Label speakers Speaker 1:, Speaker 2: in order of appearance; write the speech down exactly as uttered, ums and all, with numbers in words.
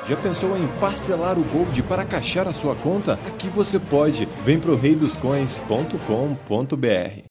Speaker 1: Já pensou em parcelar o Gold para caixar a sua conta? Aqui você pode. Vem pro rei dos coins ponto com ponto br.